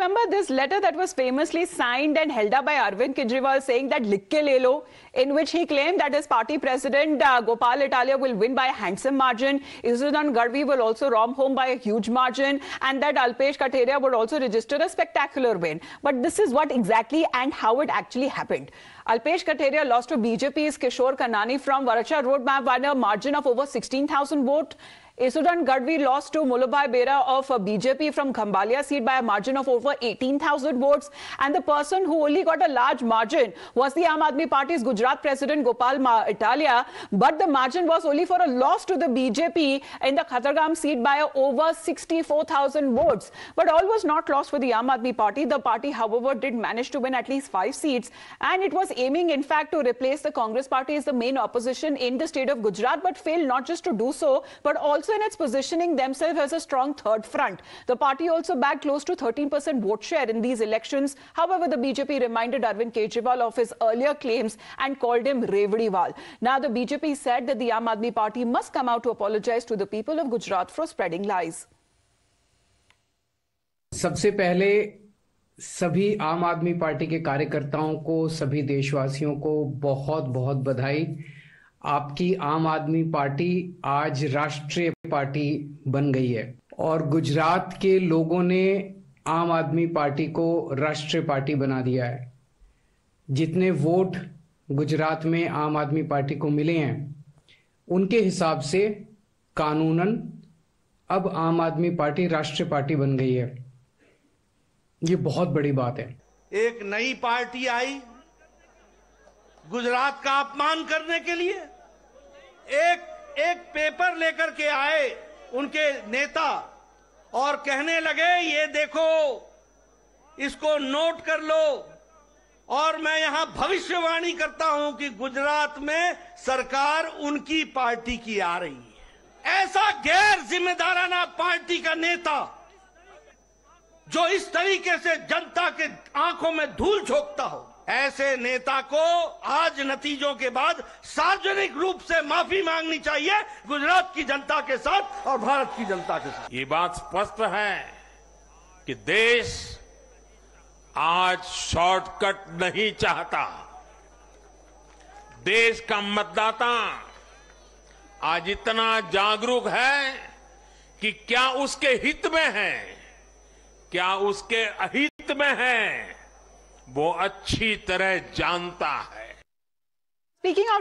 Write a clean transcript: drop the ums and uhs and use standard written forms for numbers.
remember this letter that was famously signed and held up by Arvind Kejriwal saying that "Likh ke le lo," in which he claimed that his party president Gopal Italia will win by a handsome margin, Isudhan Gadvi will also roam home by a huge margin, and that Alpesh Kataria would also register a spectacular win. But this is what exactly and how it actually happened. Alpesh Kataria lost to BJP's Kishore Kanani from Varacha Roadmap by a margin of over 16,000 votes. Isudhan Gadvi lost to Mulubhai Bera of BJP from Khambhalia seat by a margin of over 18,000 votes. And the person who only got a large margin was the Aam Aadmi Party's Gujarat President Gopal Italia. But the margin was only for a loss to the BJP in the Khatargam seat by over 64,000 votes. But all was not lost for the Aam Aadmi Party. The party, however, did manage to win at least 5 seats. And it was aiming, in fact, to replace the Congress Party as the main opposition in the state of Gujarat, but failed not just to do so, but also in its positioning themselves as a strong third front. The party also bagged close to 13% vote share in these elections. However, the BJP reminded Arvind Kejriwal of his earlier claims and called him Revdiwal. Now, the BJP said that the Aam Aadmi Party must come out to apologize to the people of Gujarat for spreading lies. सबसे पहले सभी आम आदमी party के कार्यकर्ताओं को, सभी देशवासियों को बहुत बहुत बधाई। आपकी आम आदमी पार्टी आज राष्ट्रीय पार्टी बन गई है और गुजरात के लोगों ने आम आदमी पार्टी को राष्ट्रीय पार्टी बना दिया है। जितने वोट गुजरात में आम आदमी पार्टी को मिले हैं, उनके हिसाब से कानूनन अब आम आदमी पार्टी राष्ट्रीय पार्टी बन गई है। ये बहुत बड़ी बात है। एक नई पार्टी आई गुजरात का अपमान करने के लिए। एक पेपर लेकर के आए उनके नेता और कहने लगे, ये देखो, इसको नोट कर लो, और मैं यहां भविष्यवाणी करता हूं कि गुजरात में सरकार उनकी पार्टी की आ रही है। ऐसा गैर जिम्मेदाराना पार्टी का नेता जो इस तरीके से जनता के आंखों में धूल झोंकता हो, ऐसे नेता को आज नतीजों के बाद सार्वजनिक रूप से माफी मांगनी चाहिए गुजरात की जनता के साथ और भारत की जनता के साथ। ये बात स्पष्ट है कि देश आज शॉर्टकट नहीं चाहता। देश का मतदाता आज इतना जागरूक है कि क्या उसके हित में है, क्या उसके अहित में है, वो अच्छी तरह जानता है। Speaking of